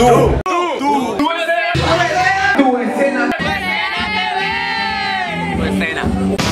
Tu escena. Tu escena.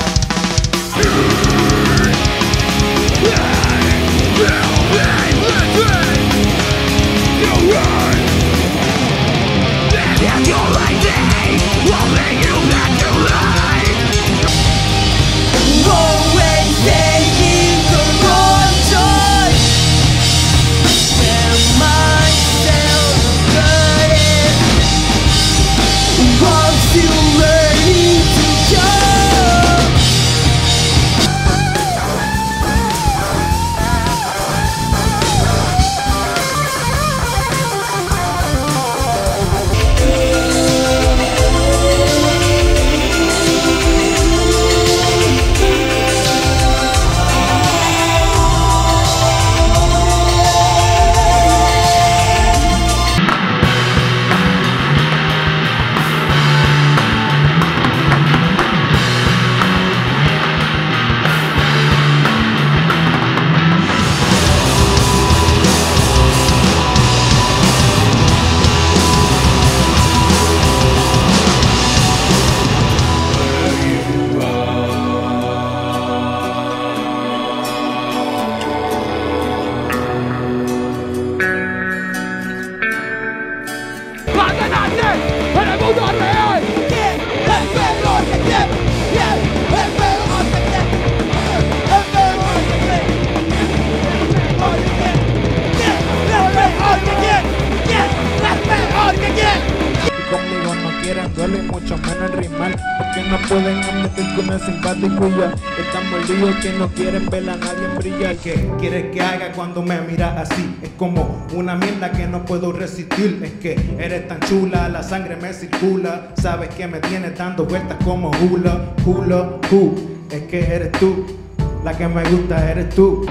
Conmigo no quieren duele mucho menos rimar, porque no pueden admitir que uno es simpático y ya están mordidos que no quieren ver a nadie brillar. ¿Qué quieres que haga cuando me miras así? Es como una mierda que no puedo resistir. Es que eres tan chula, la sangre me circula. Sabes que me tienes dando vueltas como hula, hula, es que eres tú, la que me gusta eres tú.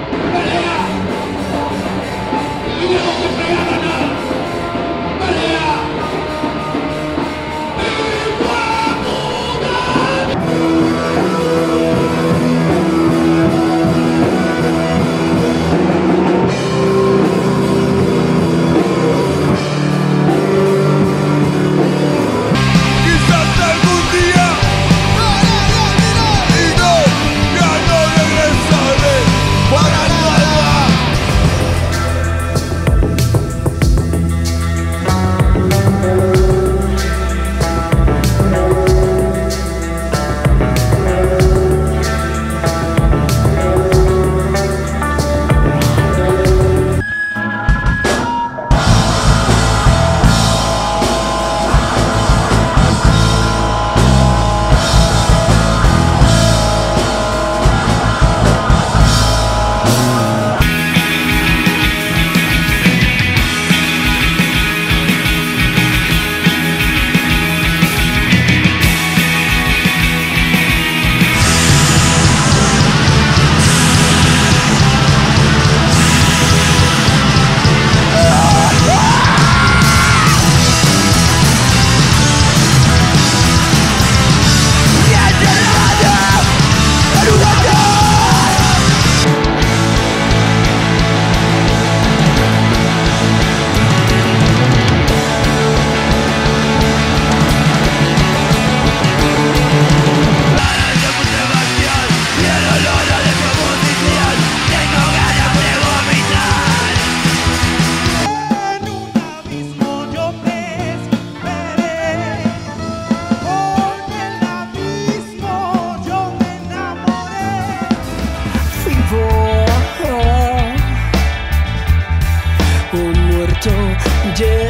Un muerto